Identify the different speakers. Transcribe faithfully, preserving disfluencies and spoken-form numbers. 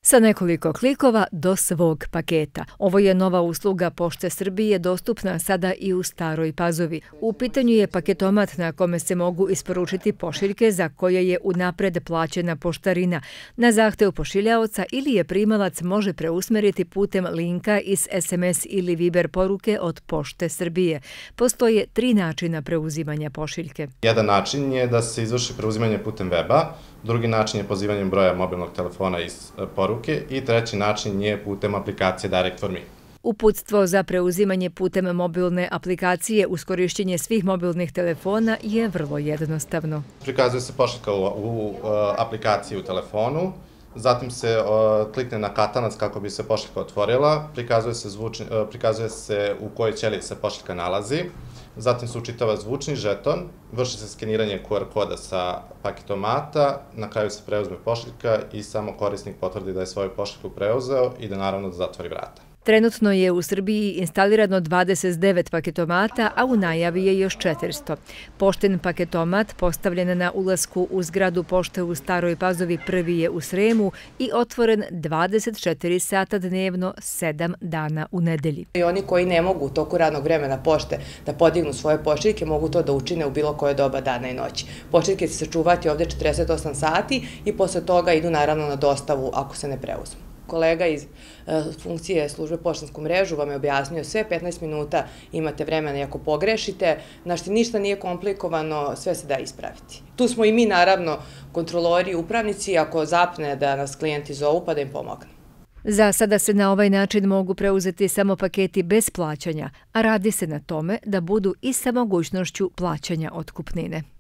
Speaker 1: Sa nekoliko klikova do svog paketa. Ovo je nova usluga Pošte Srbije dostupna sada i u Staroj Pazovi. U pitanju je paketomat na kome se mogu isporučiti pošiljke za koje je unapred plaćena poštarina. Na zahtev pošiljaoca ili je primalac može preusmeriti putem linka iz es em es ili Viber poruke od Pošte Srbije. Postoje tri načina preuzimanja pošiljke.
Speaker 2: Jedan način je da se izvrši preuzimanje putem weba, drugi način je pozivanjem broja mobilnog telefona iz poruke i treći način je putem aplikacije Direct for Me.
Speaker 1: Uputstvo za preuzimanje putem mobilne aplikacije uz korišćenje svih mobilnih telefona je vrlo jednostavno.
Speaker 2: Prikazuje se pošiljka u, u aplikaciji u telefonu, zatim se klikne na katanac kako bi se pošiljka otvorila, prikazuje se, zvučni, prikazuje se u kojoj ćeliji se pošiljka nalazi, zatim se učitava zvučni žeton, vrši se skeniranje ku er koda sa paketomata, na kraju se preuzme pošiljka i samo korisnik potvrdi da je svoju pošiljku preuzeo i da naravno da zatvori vrata.
Speaker 1: Trenutno je u Srbiji instalirano dvadeset devet paketomata, a u najavi je još četiristo. Pošten paketomat postavljen na ulasku u zgradu pošte u Staroj Pazovi prvi je u Sremu i otvoren dvadeset četiri sata dnevno, sedam dana u nedelji.
Speaker 3: I oni koji ne mogu u toku radnog vremena pošte da podignu svoje pošiljke mogu to da učine u bilo koje doba dana i noći. Pošiljke će se čuvati ovde četrdeset osam sati i posle toga idu naravno na dostavu ako se ne preuzmu. Kolega iz funkcije službe poštansku mrežu vam je objasnio sve, petnaest minuta imate vremena i ako pogrešite, znači ništa nije komplikovano, sve se da ispraviti. Tu smo i mi naravno kontrolori i upravnici ako zapne da nas klijenti zovu pa da im pomognu.
Speaker 1: Za sada se na ovaj način mogu preuzeti samo paketi bez plaćanja, a radi se na tome da budu i sa mogućnošću plaćanja otkupnine.